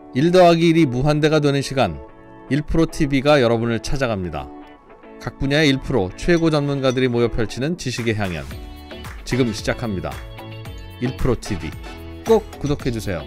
1 더하기 1이 무한대가 되는 시간 1프로TV가 여러분을 찾아갑니다. 각 분야의 1프로 최고 전문가들이 모여 펼치는 지식의 향연 지금 시작합니다. 1프로TV 꼭 구독해주세요.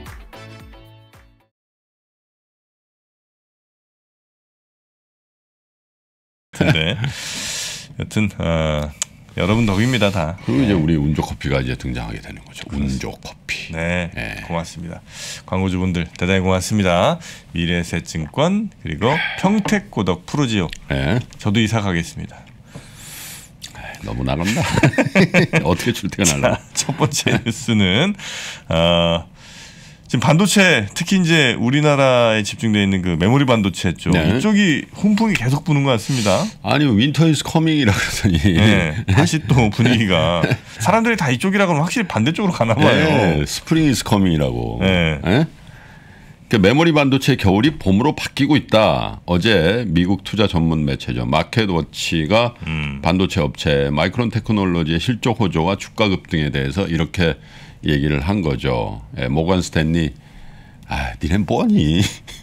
근데 여튼 여러분 덕입니다 다. 그리고 이제 우리 운조커피가 이제 등장하게 되는 거죠. 운조커피. 네, 고맙습니다. 광고주분들 대단히 고맙습니다. 미래에셋증권 그리고 평택고덕 프로지오. 네. 저도 이사 가겠습니다. 너무 나간다. 어떻게 출퇴근하려나. 첫 번째 뉴스는 지금 반도체 특히 이제 우리나라에 집중되어 있는 그 메모리 반도체 쪽 이쪽이 훈풍이 계속 부는 것 같습니다. 아니 윈터 이즈 커밍이라 그러더니 다시 또 분위기가 사람들이 다 이쪽이라 그러면 확실히 반대쪽으로 가나 봐요. 스프링 이즈 커밍이라고. 그러니까 메모리 반도체 겨울이 봄으로 바뀌고 있다. 어제 미국 투자 전문 매체죠. 마켓워치가 반도체 업체 마이크론 테크놀로지의 실적 호조와 주가 급등에 대해서 이렇게 얘기를 한 거죠. 모건 스탠리, 니넨 뭐니?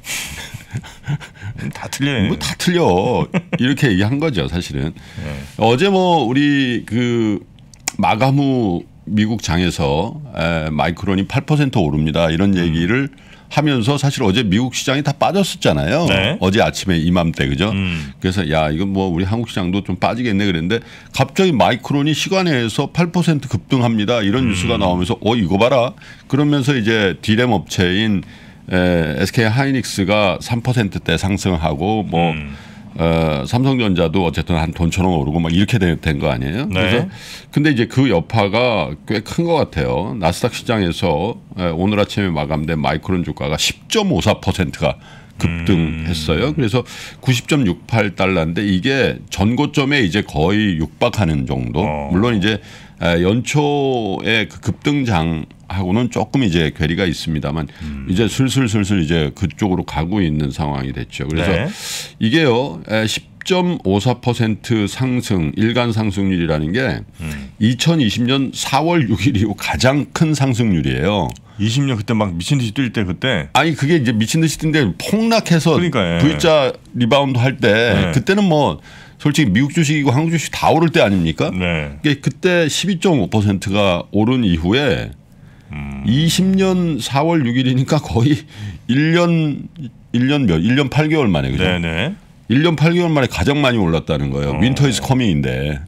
다 틀려요. 뭐 다 틀려. 이렇게 얘기한 거죠, 사실은. 어제 뭐 우리 그 마감 후 미국 장에서 마이크론이 8% 오릅니다. 이런 얘기를 하면서 사실 어제 미국 시장이 다 빠졌었잖아요. 네. 어제 아침에 이맘때 그죠? 그래서 야 이건 뭐 우리 한국 시장도 좀 빠지겠네 그랬는데 갑자기 마이크론이 시간에서 8% 급등합니다. 이런 뉴스가 나오면서 이거 봐라. 그러면서 이제 디램 업체인 SK 하이닉스가 3%대 상승하고 뭐 삼성전자도 어쨌든 한 돈처럼 오르고 막 이렇게 된 거 아니에요? 네. 그래서 근데 이제 그 여파가 꽤 큰 것 같아요. 나스닥 시장에서 오늘 아침에 마감된 마이크론 주가가 10.54%가 급등했어요. 그래서 90.68달러인데 이게 전고점에 이제 거의 육박하는 정도. 물론 이제 연초에 그 급등장하고는 조금 이제 괴리가 있습니다만 이제 슬슬 이제 그쪽으로 가고 있는 상황이 됐죠. 그래서 이게요 10.54% 상승 일간 상승률이라는 게 2020년 4월 6일 이후 가장 큰 상승률이에요. 20년 그때 막 미친 듯이 뛸 때 그때 아니 그게 이제 미친 듯이 뛴데 폭락해서 V자 리바운드 할 때 그때는 뭐 솔직히 미국 주식이고 한국 주식 다 오를 때 아닙니까? 그때 12.5%가 오른 이후에 20년 4월 6일이니까 거의 1년 8개월 만에 그죠? 1년 8개월 만에 가장 많이 올랐다는 거예요. 윈터 이즈 커밍인데.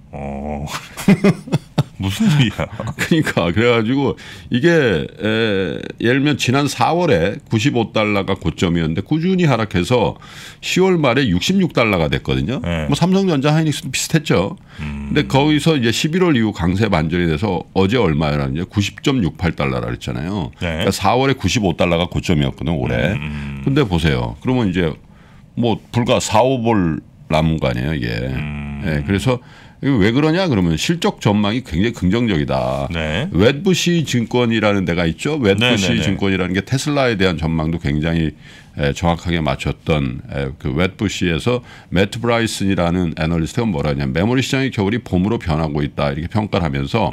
무슨 일이야? 그러니까 그래가지고 이게 예를 들면 지난 4월에 95달러가 고점이었는데 꾸준히 하락해서 10월 말에 66달러가 됐거든요. 뭐 삼성전자 하이닉스도 비슷했죠. 근데 거기서 이제 11월 이후 강세 반전이 돼서 어제 얼마였는지 90.68달러라 그랬잖아요. 그러니까 4월에 95달러가 고점이었거든 올해. 근데 보세요. 그러면 이제 뭐 불과 4, 5불 남은 거 아니에요 이게. 그래서 왜 그러냐 그러면 실적 전망이 굉장히 긍정적이다. 웻부시 증권이라는 데가 있죠. 웻부시 증권이라는 게 테슬라에 대한 전망도 굉장히 정확하게 맞췄던 그 웻부시에서 매트 브라이슨이라는 애널리스트가 뭐라 하냐면 메모리 시장의 겨울이 봄으로 변하고 있다 이렇게 평가를 하면서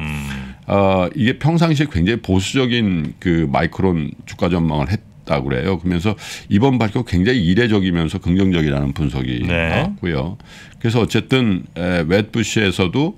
이게 평상시에 굉장히 보수적인 그 마이크론 주가 전망을 했다고 그래요. 그러면서 이번 발표 굉장히 이례적이면서 긍정적이라는 분석이 나왔고요. 그래서 어쨌든 웻부시에서도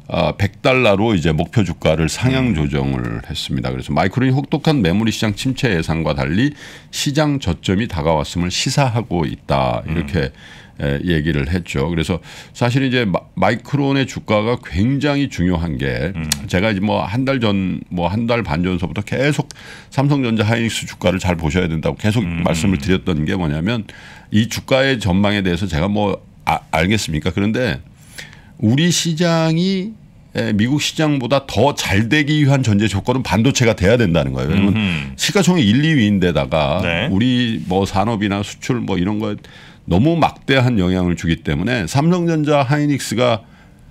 100달러로 이제 목표 주가를 상향 조정을 했습니다. 그래서 마이크론이 혹독한 메모리 시장 침체 예상과 달리 시장 저점이 다가왔음을 시사하고 있다 이렇게 얘기를 했죠. 그래서 사실 이제 마이크론의 주가가 굉장히 중요한 게 제가 이제 뭐 한 달 전 뭐 한 달 반 전서부터 계속 삼성전자 하이닉스 주가를 잘 보셔야 된다고 계속 말씀을 드렸던 게 뭐냐면 이 주가의 전망에 대해서 제가 뭐 알겠습니까? 그런데 우리 시장이 미국 시장보다 더 잘 되기 위한 전제 조건은 반도체가 돼야 된다는 거예요. 왜냐하면 시가총액 1, 2위인데다가 우리 뭐 산업이나 수출 뭐 이런 거에 너무 막대한 영향을 주기 때문에 삼성전자 하이닉스가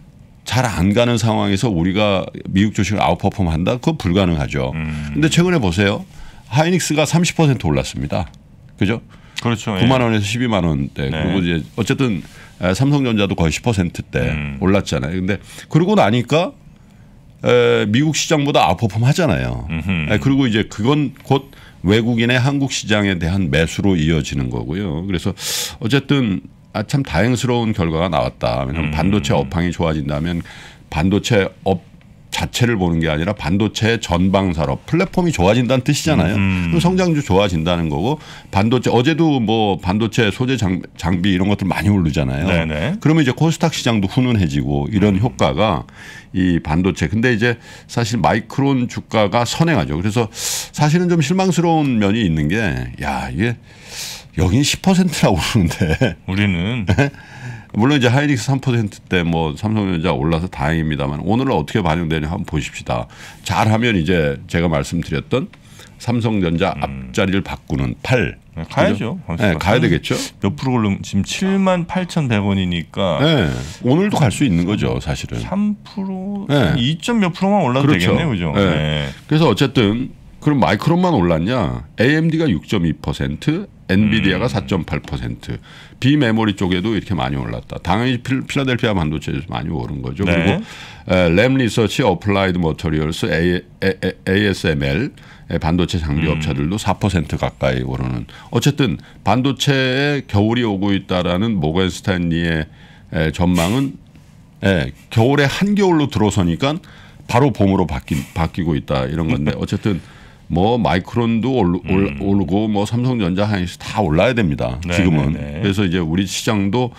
잘 안 가는 상황에서 우리가 미국 주식을 아웃퍼폼 한다? 그거 불가능하죠. 그런데 최근에 보세요. 하이닉스가 30% 올랐습니다. 그죠? 그렇죠. 9만 원에서 12만 원대. 그리고 이제 어쨌든 삼성전자도 거의 10%대 올랐잖아요. 근데 그러고 나니까 미국 시장보다 아웃퍼폼 하잖아요. 그리고 이제 그건 곧 외국인의 한국 시장에 대한 매수로 이어지는 거고요. 그래서 어쨌든 참 다행스러운 결과가 나왔다. 왜냐하면 반도체 업황이 좋아진다면 반도체 업 자체를 보는 게 아니라 반도체 전방 산업 플랫폼이 좋아진다는 뜻이잖아요. 그럼 성장주 좋아진다는 거고 반도체 어제도 뭐 반도체 소재 장비 이런 것들 많이 오르잖아요. 네네. 그러면 이제 코스닥 시장도 훈훈해지고 이런 효과가 이 반도체. 근데 이제 사실 마이크론 주가가 선행하죠. 그래서 사실은 좀 실망스러운 면이 있는 게 야 이게 여긴 10%라고 그러는데 우리는 물론 이제 하이닉스 3%대 뭐 삼성전자 올라서 다행입니다만 오늘은 어떻게 반영되냐 한번 보십시다. 잘하면 이제 제가 말씀드렸던 삼성전자 앞자리를 바꾸는 8. 가야죠. 네, 가야 되겠죠. 몇 프로 오른 지금 78,100원이니까 네, 오늘도 갈 수 있는 거죠, 사실은. 3% 네. 2점 몇 프로만 올라도 그렇죠. 되겠네요. 그죠? 네. 네. 그래서 어쨌든 그럼 마이크론만 올랐냐? AMD가 6.2%, 엔비디아가 4.8%, 비메모리 쪽에도 이렇게 많이 올랐다. 당연히 필라델피아 반도체에서 많이 오른 거죠. 네. 그리고 램 리서치, 어플라이드 머터리얼스, ASML 반도체 장비 업체들도 4% 가까이 오르는. 어쨌든 반도체에 겨울이 오고 있다라는 모건 스탠리의 전망은 겨울에 한겨울로 들어서니까 바로 봄으로 바뀌고 있다 이런 건데 어쨌든 뭐 마이크론도 오르고 뭐 삼성전자 하이닉스 다 올라야 됩니다. 지금은. 네네네. 그래서 이제 우리 시장도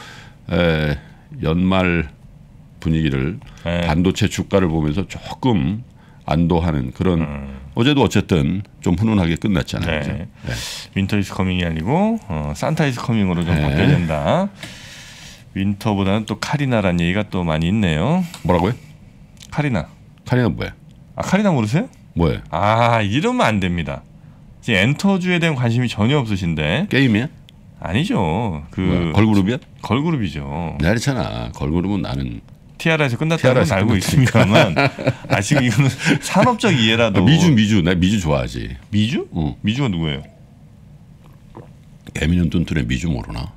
연말 분위기를 반도체 주가를 보면서 조금 안도하는 그런 어제도 어쨌든 좀 훈훈하게 끝났잖아요. 네. 네. 윈터 이즈 커밍이 아니고 산타 이즈 커밍으로 좀 바뀌어야 된다. 윈터보다는 또 카리나라는 얘기가 또 많이 있네요. 뭐라고요? 카리나. 카리나 뭐야? 아 카리나 모르세요? 뭐예요? 아 이러면 안 됩니다. 지금 엔터주에 대한 관심이 전혀 없으신데. 게임이야? 아니죠. 뭐야, 걸그룹이야? 걸그룹이죠. 내가 그랬잖아. 걸그룹은 나는 티아라에서 끝났다는 건 알고 있습니다만 지금 이거는 산업적 이해라도. 미주. 나 미주 좋아하지. 미주? 응. 미주가 누구예요? 개미는 뚠뚠의 미주 모르나?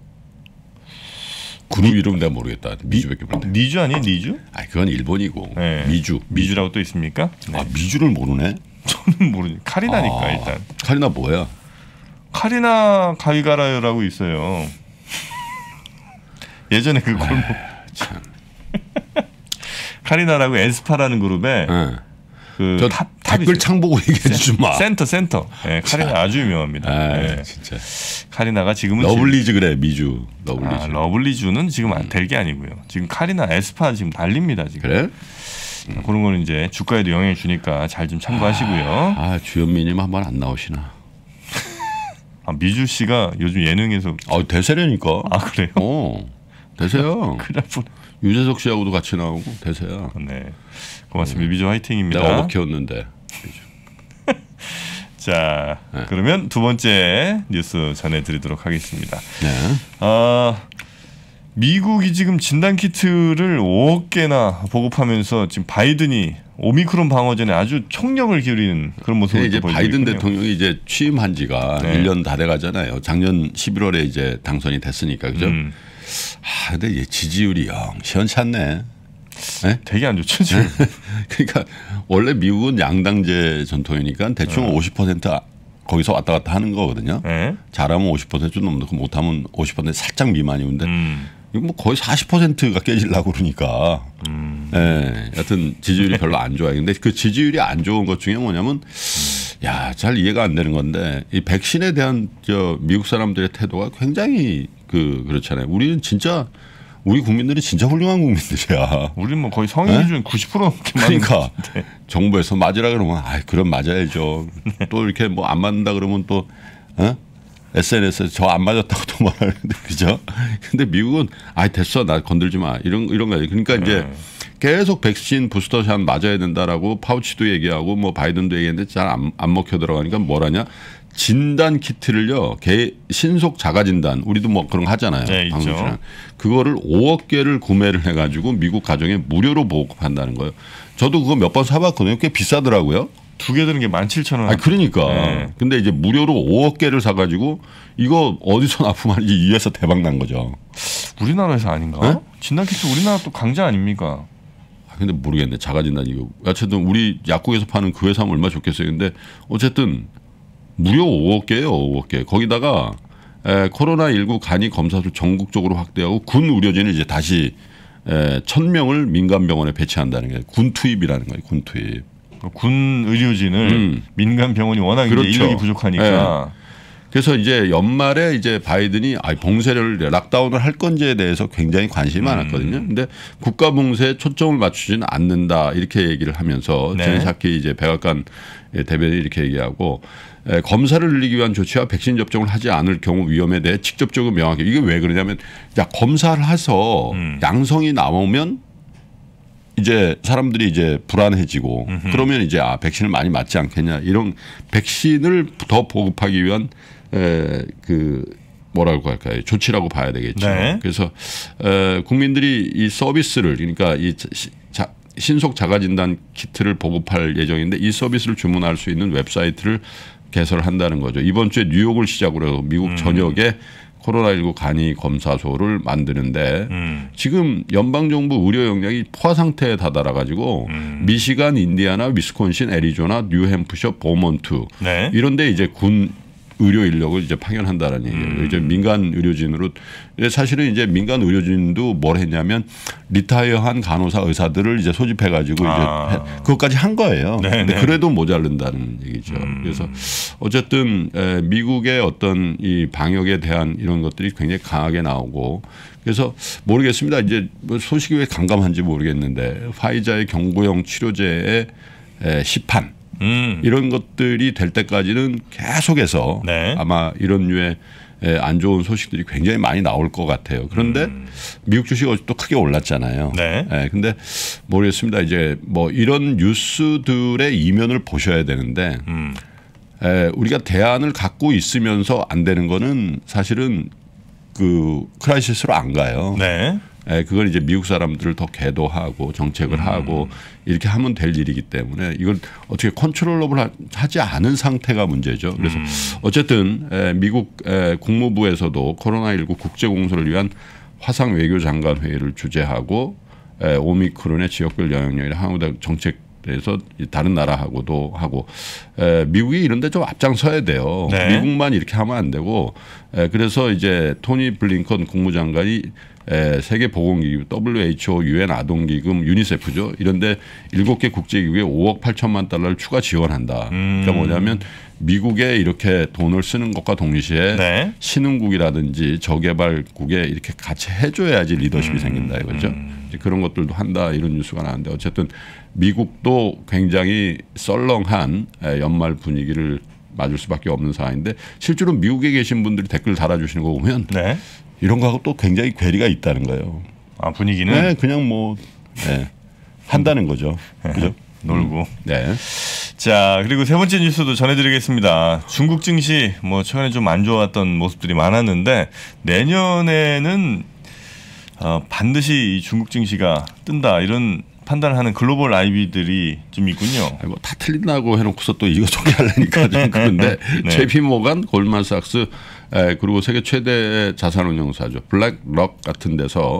그룹 이름 내가 모르겠다. 미주밖에 모르는데. 니주 아니에요? 니주? 아 그건 일본이고. 네. 미주라고 또 있습니까? 네. 아 미주를 모르네? 저는 모르죠. 카리나니까 일단. 카리나 뭐야? 카리나 가위가라요라고 있어요. 예전에 그 골목 참. 카리나라고 에스파라는 그룹에 그 저 댓글 창 보고 얘기해 주지 마. 센터. 네, 카리나 아주 유명합니다. 네. 진짜. 카리나가 지금은 러블리즈 그래 미주. 러블리즈. 러블리즈는 지금 될 게 아니고요. 지금 카리나 에스파 지금 달립니다 지금. 그래? 그런 거는 이제 주가에도 영향을 주니까 잘 좀 참고하시고요. 주현미님 한번 안 나오시나? 미주 씨가 요즘 예능에서 대세라니까. 아 그래요? 대세야. 큰일 날 뻔. 유재석 씨하고도 같이 나오고 대세야. 네, 고맙습니다. 미주 화이팅입니다. 내가 어버키웠는데. 자, 그러면 두 번째 뉴스 전해드리도록 하겠습니다. 네. 미국이 지금 진단 키트를 5억 개나 보급하면서 지금 바이든이 오미크론 방어전에 아주 총력을 기울이는 그런 모습을 이제 보이고 바이든 있군요. 대통령이 이제 취임한 지가 1년 다 돼가잖아요. 작년 11월에 이제 당선이 됐으니까 그죠? 근데 얘 지지율이 영 시원찮네. 네? 되게 안 좋죠 지금. 그러니까 원래 미국은 양당제 전통이니까 대충 50% 거기서 왔다 갔다 하는 거거든요. 잘하면 50% 넘고 못하면 50% 살짝 미만이는데 이거 뭐 거의 40%가 깨지려고 그러니까. 여하튼 지지율이 별로 안 좋아요. 근데 그 지지율이 안 좋은 것 중에 뭐냐면 잘 이해가 안 되는 건데 이 백신에 대한 미국 사람들의 태도가 굉장히 그렇잖아요. 우리는 진짜 우리 국민들이 진짜 훌륭한 국민들이야. 우리는 뭐 거의 성인 기준 90% 넘게 맞는 그러니까 정부에서 맞으라 그러면 그럼 맞아야죠. 또 이렇게 뭐 안 맞는다 그러면 또 SNS에 저 안 맞았다고 또 말하는데 그죠? 근데 미국은 됐어 나 건들지 마 이런 거예요. 그러니까 이제 계속 백신 부스터샷 맞아야 된다라고 파우치도 얘기하고 뭐 바이든도 얘기했는데 잘 안 먹혀 들어가니까 뭐라냐? 진단 키트를요, 신속 자가 진단 우리도 뭐 그런 거 하잖아요. 네, 있죠. 그거를 5억 개를 구매를 해가지고 미국 가정에 무료로 보급한다는 거예요. 저도 그거 몇 번 사봤거든요. 꽤 비싸더라고요. 2개 드는 게 17,000원. 그러니까. 네. 근데 이제 무료로 5억 개를 사가지고 이거 어디서 납품하는지 이에서 대박 난 거죠. 우리나라에서 아닌가? 네? 진단 키트 우리나라 또 강자 아닙니까? 근데 모르겠네. 자가 진단 이거. 어쨌든 우리 약국에서 파는 그 회사면 얼마나 좋겠어요. 근데 어쨌든 무려 5억 개예요. 5억 개. 거기다가 코로나19 간이 검사를 전국적으로 확대하고 군 의료진을 이제 다시 1,000명을 민간 병원에 배치한다는 게 군 투입이라는 거예요. 군 투입. 군 의료진을 민간 병원이 워낙 그렇죠. 이제 인력이 부족하니까. 그래서 이제 연말에 이제 바이든이 봉쇄를 락다운을 할 건지에 대해서 굉장히 관심이 많았거든요. 근데 국가 봉쇄에 초점을 맞추지는 않는다 이렇게 얘기를 하면서 제네 사키 이제 백악관 대변인이 이렇게 얘기하고 검사를 늘리기 위한 조치와 백신 접종을 하지 않을 경우 위험에 대해 직접적으로 명확히 이게 왜 그러냐면 검사를 해서 양성이 나오면 이제 사람들이 이제 불안해지고 그러면 이제 백신을 많이 맞지 않겠냐 이런 백신을 더 보급하기 위한 그 뭐라고 할까요? 조치라고 봐야 되겠죠. 네. 그래서 국민들이 이 서비스를 그러니까 이 신속 자가진단 키트를 보급할 예정인데 이 서비스를 주문할 수 있는 웹사이트를 개설한다는 거죠. 이번 주에 뉴욕을 시작으로 해서 미국 전역에 코로나19 간이 검사소를 만드는데 지금 연방정부 의료 역량이 포화 상태에 다다라 가지고 미시간, 인디아나, 위스콘신, 애리조나, 뉴햄프셔, 버몬트 이런 데 이제 군 의료 인력을 이제 파견한다는 얘기예요. 이제 민간 의료진으로 사실은 이제 민간 의료진도 뭘 했냐면 리타이어한 간호사 의사들을 이제 소집해 가지고 이제 그것까지 한 거예요. 근데 그래도 모자른다는 얘기죠. 그래서 어쨌든 미국의 어떤 이 방역에 대한 이런 것들이 굉장히 강하게 나오고 그래서 모르겠습니다. 이제 소식이 왜 감감한지 모르겠는데 화이자의 경구용 치료제의 시판 이런 것들이 될 때까지는 계속해서 아마 이런 류의 안 좋은 소식들이 굉장히 많이 나올 것 같아요. 그런데 미국 주식이 어제 또 크게 올랐잖아요. 근데 모르겠습니다. 이제 뭐 이런 뉴스들의 이면을 보셔야 되는데 우리가 대안을 갖고 있으면서 안 되는 거는 사실은 그 크라이시스로 안 가요. 그걸 이제 미국 사람들을 더 계도하고 정책을 하고 이렇게 하면 될 일이기 때문에 이걸 어떻게 컨트롤러블 하지 않은 상태가 문제죠. 그래서 어쨌든 미국 국무부에서도 코로나19 국제공조를 위한 화상 외교장관 회의를 주재하고 오미크론의 지역별 영향력이나 향후 정책에서 다른 나라하고도 하고 미국이 이런 데 좀 앞장서야 돼요. 미국만 이렇게 하면 안 되고 그래서 이제 토니 블링컨 국무장관이 세계보건기구, WHO, UN 아동기금, 유니세프죠. 이런데 7개 국제기구에 5억 8천만 달러를 추가 지원한다. 그러니까 뭐냐면 미국에 이렇게 돈을 쓰는 것과 동시에 신흥국이라든지 저개발국에 이렇게 같이 해줘야지 리더십이 생긴다 이거죠. 그런 것들도 한다 이런 뉴스가 나왔는데 어쨌든 미국도 굉장히 썰렁한 연말 분위기를 맞을 수밖에 없는 상황인데 실제로 미국에 계신 분들이 댓글 달아주시는 거 보면 이런 거하고 또 굉장히 괴리가 있다는 거예요. 분위기는? 그냥 뭐 한다는 거죠. 그죠? 놀고. 자, 그리고 세 번째 뉴스도 전해드리겠습니다. 중국 증시 뭐 최근에 좀 안 좋았던 모습들이 많았는데 내년에는 반드시 이 중국 증시가 뜬다 이런 판단을 하는 글로벌 IB들이 좀 있군요. 다 틀린다고 해놓고서 또 이거 소개하려니까 좀 그런데 JP 모간, 골드만삭스 그리고 세계 최대 자산운용사죠. 블랙록 같은 데서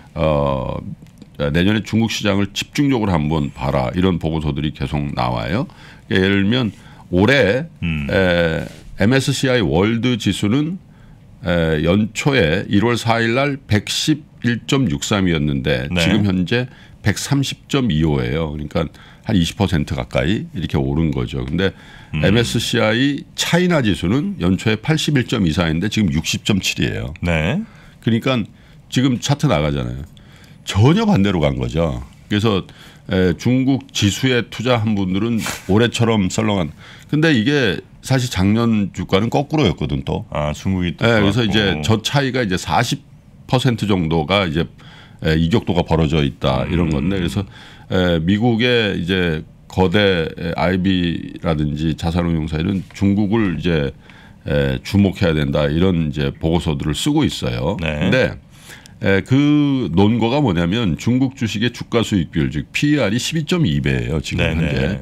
내년에 중국 시장을 집중적으로 한번 봐라 이런 보고서들이 계속 나와요. 예를 들면 올해 MSCI 월드 지수는 연초에 1월 4일 날 111.63이었는데 지금 현재 130.25예요. 그러니까 한 20% 가까이 이렇게 오른 거죠. 근데 MSCI 차이나 지수는 연초에 81.24인데 지금 60.7이에요. 그러니까 지금 차트 나가잖아요. 전혀 반대로 간 거죠. 그래서 중국 지수에 투자한 분들은 올해처럼 썰렁한. 근데 이게 사실 작년 주가는 거꾸로였거든 또. 중국이 또. 그래서 이제 저 차이가 이제 40% 정도가 이제 이격도가 벌어져 있다 이런 건데 그래서 미국의 이제 거대 IB라든지 자산운용사들은 중국을 이제 주목해야 된다 이런 이제 보고서들을 쓰고 있어요. 근데 그 논거가 뭐냐면 중국 주식의 주가 수익 비율 즉 PER이 12.2배예요 지금 현재.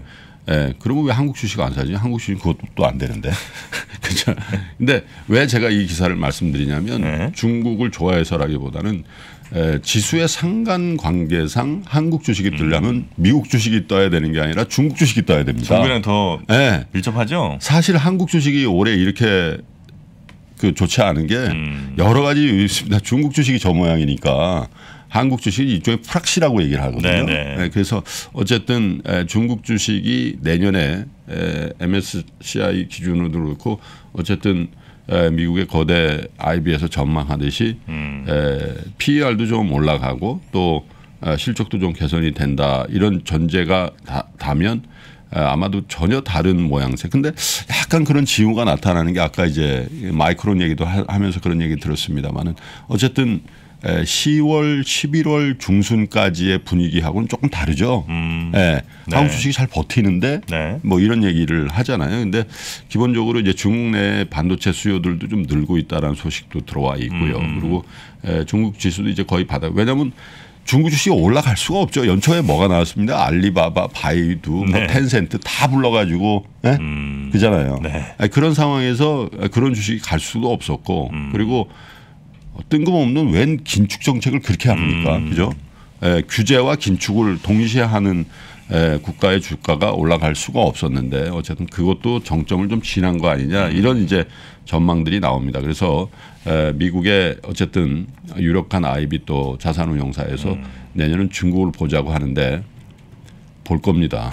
예, 그러면 왜 한국 주식 안 사지? 한국 주식 그것도 안 되는데. 그렇죠. 근데 왜 제가 이 기사를 말씀드리냐면 중국을 좋아해서라기보다는 지수의 상관관계상 한국 주식이 뜨려면 미국 주식이 떠야 되는 게 아니라 중국 주식이 떠야 됩니다. 중국이랑 더 밀접하죠? 사실 한국 주식이 올해 이렇게 좋지 않은 게 여러 가지 이유 있습니다. 중국 주식이 저 모양이니까 한국 주식이 이쪽에 프락시라고 얘기를 하거든요. 네, 그래서 어쨌든 중국 주식이 내년에 MSCI 기준으로 그렇고 어쨌든 미국의 거대 IB에서 전망하듯이 PER도 좀 올라가고 또 실적도 좀 개선이 된다. 이런 전제가 다면 아마도 전혀 다른 모양새. 근데 약간 그런 징후가 나타나는 게 아까 이제 마이크론 얘기도 하면서 그런 얘기 들었습니다만은 어쨌든 10월, 11월 중순까지의 분위기하고는 조금 다르죠. 한국 주식이 잘 버티는데 뭐 이런 얘기를 하잖아요. 근데 기본적으로 이제 중국 내 반도체 수요들도 좀 늘고 있다라는 소식도 들어와 있고요. 그리고 중국 지수도 이제 거의 바닥. 왜냐하면 중국 주식이 올라갈 수가 없죠. 연초에 뭐가 나왔습니다. 알리바바, 바이두, 뭐 텐센트 다 불러가지고 그잖아요. 그런 상황에서 그런 주식이 갈 수도 없었고 그리고 뜬금없는 웬 긴축 정책을 그렇게 합니까? 그죠? 규제와 긴축을 동시에 하는 국가의 주가가 올라갈 수가 없었는데 어쨌든 그것도 정점을 좀 지난 거 아니냐 이런 이제 전망들이 나옵니다. 그래서 미국의 어쨌든 유력한 IB 또 자산운용사에서 내년은 중국을 보자고 하는데 볼 겁니다.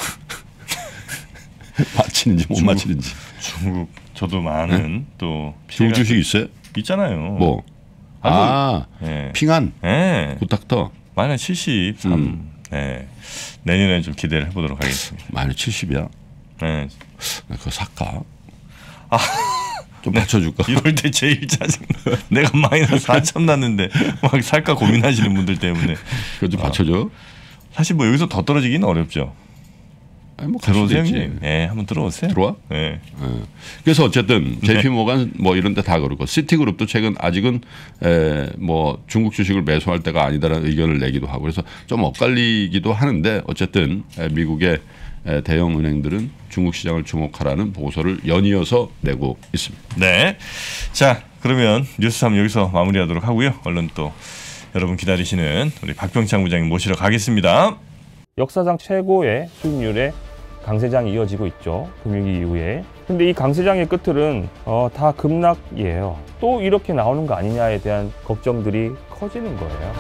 맞히는지 못 맞히는지. 중국 저도 많은 또 중국 주식 있어요? 있잖아요. 뭐? 핑한 구닥터 마이너스 73. 내년에 좀 기대를 해보도록 하겠습니다. 마이너스 70이야? 네. 그거 살까? 좀 받쳐줄까? 이럴 때 제일 짜증나. 내가 마이너스 4천 났는데 막 살까 고민하시는 분들 때문에. 그거 좀 받쳐줘. 사실 뭐 여기서 더 떨어지기는 어렵죠. 아니 뭐 들어오세요, 형님. 한번 들어오세요. 들어와? 그래서 어쨌든 JP모간 뭐 이런 데 다 그렇고 시티그룹도 최근 아직은 뭐 중국 주식을 매수할 때가 아니다라는 의견을 내기도 하고 그래서 좀 엇갈리기도 하는데 어쨌든 미국의 대형 은행들은 중국 시장을 주목하라는 보고서를 연이어서 내고 있습니다. 네. 자, 그러면 뉴스 3 여기서 마무리하도록 하고요. 얼른 또 여러분 기다리시는 우리 박병창 부장님 모시러 가겠습니다. 역사상 최고의 수익률에 강세장이 이어지고 있죠. 금융위기 이후에. 근데 이 강세장의 끝들은 다 급락이에요. 또 이렇게 나오는 거 아니냐에 대한 걱정들이 커지는 거예요.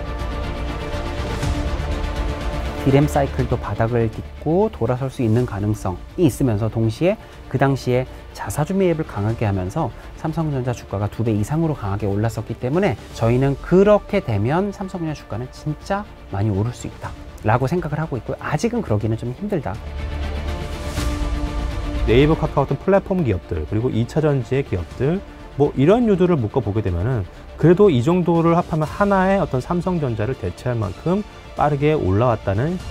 디램 사이클도 바닥을 딛고 돌아설 수 있는 가능성이 있으면서 동시에 그 당시에 자사주 매입을 강하게 하면서 삼성전자 주가가 2배 이상으로 강하게 올랐었기 때문에 저희는 그렇게 되면 삼성전자 주가는 진짜 많이 오를 수 있다 라고 생각을 하고 있고요. 아직은 그러기는 좀 힘들다. 네이버, 카카오 등 플랫폼 기업들 그리고 2차전지의 기업들 뭐 이런 유두를 묶어보게 되면은 그래도 이 정도를 합하면 하나의 어떤 삼성전자를 대체할 만큼 빠르게 올라왔다는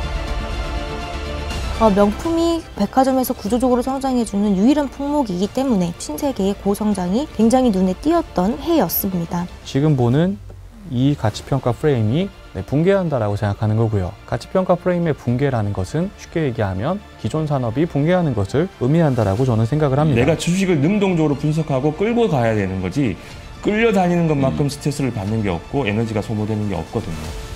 명품이 백화점에서 구조적으로 성장해주는 유일한 품목이기 때문에 신세계의 고성장이 굉장히 눈에 띄었던 해였습니다. 지금 보는 이 가치평가 프레임이 붕괴한다라고 생각하는 거고요. 가치평가 프레임의 붕괴라는 것은 쉽게 얘기하면 기존 산업이 붕괴하는 것을 의미한다라고 저는 생각을 합니다. 내가 주식을 능동적으로 분석하고 끌고 가야 되는 거지 끌려다니는 것만큼 스트레스를 받는 게 없고 에너지가 소모되는 게 없거든요.